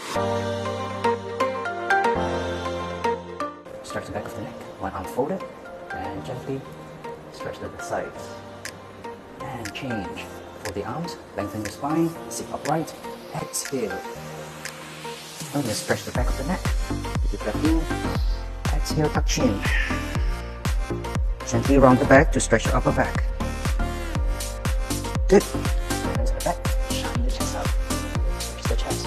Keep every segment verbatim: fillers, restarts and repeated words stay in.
Stretch the back of the neck, one arm folded, and gently stretch to the sides. And change. Fold the arms, lengthen your spine, sit upright, exhale. Now just stretch the back of the neck. Keep your breath in. Exhale, tuck chin. Gently round the back to stretch your upper back. Good. Hands to the back, shine the chest out. Stretch the chest.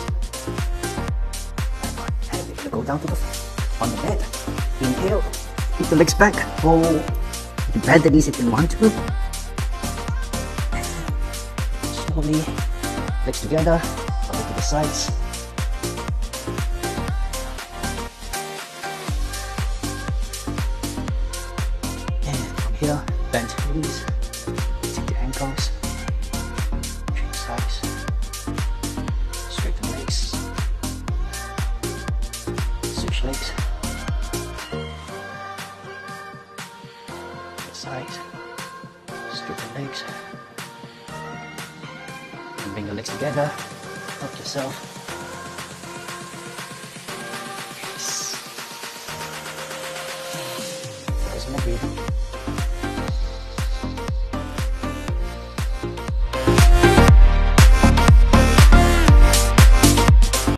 And we're gonna go down to the on the bed. Inhale, keep the legs back. Hold. You bend the knees if you want to. And slowly, legs together, up to the sides. Here, bend knees, take the ankles, change sides, straighten legs, switch legs, sides, straighten legs, and bring the legs together, help yourself. Yes. Focus on the breathing.